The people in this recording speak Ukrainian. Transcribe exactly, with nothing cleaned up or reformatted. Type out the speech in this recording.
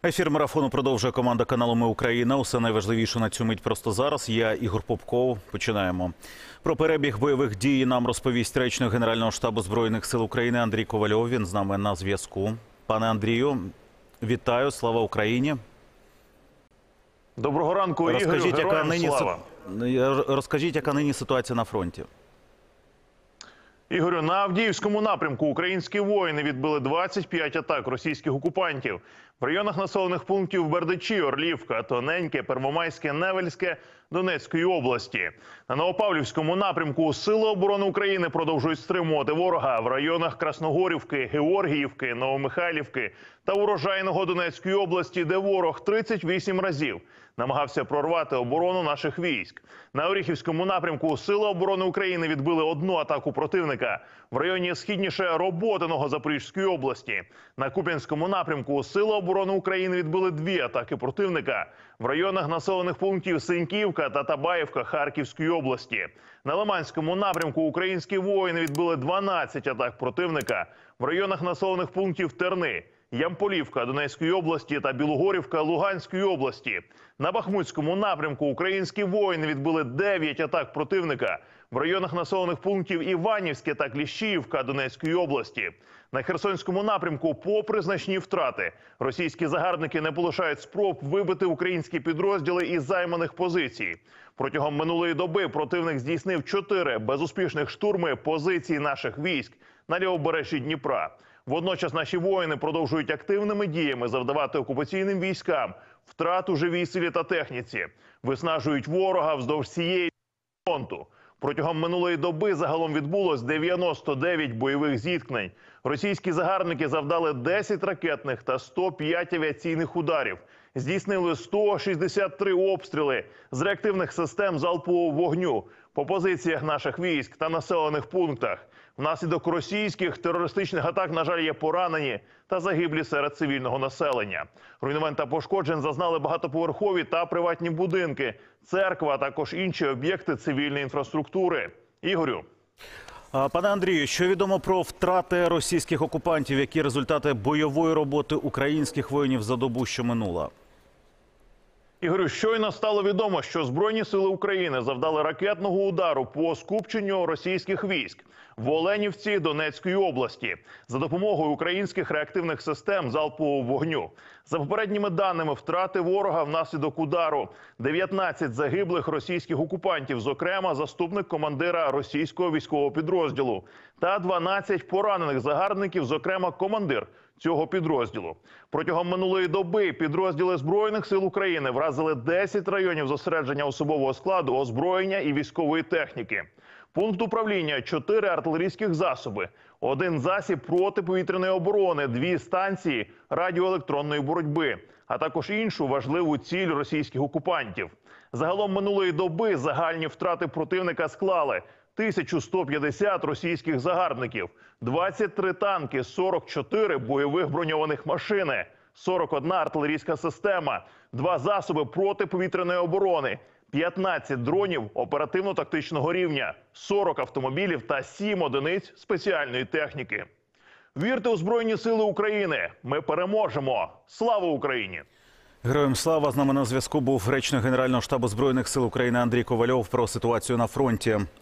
Ефір марафону продовжує команда каналу «Ми Україна». Усе найважливіше на цю мить просто зараз. Я Ігор Попков. Починаємо. Про перебіг бойових дій нам розповість речник Генерального штабу Збройних сил України Андрій Ковальов. Він з нами на зв'язку. Пане Андрію, вітаю. Слава Україні. Доброго ранку, Ігорю. Розкажіть, яка Героям нині, слава. розкажіть, яка нині ситуація на фронті? Ігорю, на Авдіївському напрямку українські воїни відбили двадцять п'ять атак російських окупантів. В районах населених пунктів Бердичі, Орлівка, Тоненьке, Первомайське, Невельське Донецької області. На Новопавлівському напрямку Сили оборони України продовжують стримувати ворога в районах Красногорівки, Георгіївки, Новомихайлівки та Урожайного Донецької області, де ворог тридцять вісім разів намагався прорвати оборону наших військ. На Оріхівському напрямку Сили оборони України відбили одну атаку противника в районі східніше Роботиного Запорізької області. На Куп'янському напрямку Сили оборони України відбили дві атаки противника в районах населених пунктів Синьківка та Табаївка Харківської області. На Лиманському напрямку українські воїни відбили дванадцять атак противника в районах населених пунктів Терни, Ямполівка Донецької області та Білогорівка Луганської області. На Бахмутському напрямку українські воїни відбили дев'ять атак противника в районах населених пунктів Іванівське та Кліщіївка Донецької області. На Херсонському напрямку, попри значні втрати, російські загарбники не полишають спроб вибити українські підрозділи із займаних позицій. Протягом минулої доби противник здійснив чотири безуспішних штурми позицій наших військ на лівобережжі Дніпра. Водночас наші воїни продовжують активними діями завдавати окупаційним військам втрат у живій силі та техніці. Виснажують ворога вздовж всієї фронту. Протягом минулої доби загалом відбулось дев'яносто дев'ять бойових зіткнень. Російські загарбники завдали десять ракетних та сто п'ять авіаційних ударів. Здійснили сто шістдесят три обстріли з реактивних систем залпового вогню по позиціях наших військ та населених пунктах. Внаслідок російських терористичних атак, на жаль, є поранені та загиблі серед цивільного населення. Руйнувань та пошкоджень зазнали багатоповерхові та приватні будинки, церква, а також інші об'єкти цивільної інфраструктури. Ігорю. Пане Андрію, що відомо про втрати російських окупантів? Які результати бойової роботи українських воїнів за добу, що минула? Ігорю, щойно стало відомо, що Збройні сили України завдали ракетного удару по скупченню російських військ в Оленівці Донецької області за допомогою українських реактивних систем залпового вогню. За попередніми даними, втрати ворога внаслідок удару – дев'ятнадцять загиблих російських окупантів, зокрема заступник командира російського військового підрозділу, та дванадцять поранених загарбників, зокрема командир цього підрозділу. Протягом минулої доби підрозділи Збройних сил України вразили десять районів зосередження особового складу, озброєння і військової техніки. Пункт управління – чотири артилерійських засоби, один засіб протиповітряної оборони, дві станції радіоелектронної боротьби, а також іншу важливу ціль російських окупантів. Загалом минулої доби загальні втрати противника склали тисячу сто п'ятдесят російських загарбників, двадцять три танки, сорок чотири бойових броньованих машини, сорок одна артилерійська система, два засоби протиповітряної оборони, п'ятнадцять дронів оперативно-тактичного рівня, сорок автомобілів та сім одиниць спеціальної техніки. Вірте у Збройні сили України! Ми переможемо! Слава Україні! Героям слава! З нами на зв'язку був речник Генерального штабу Збройних сил України Андрій Ковальов про ситуацію на фронті.